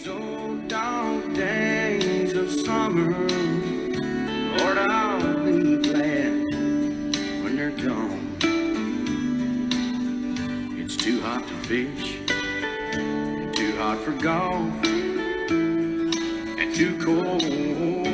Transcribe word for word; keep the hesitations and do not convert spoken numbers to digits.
These old dog days of summer, Lord, I'll be glad when they're gone. It's too hot to fish, and too hot for golf, and too cold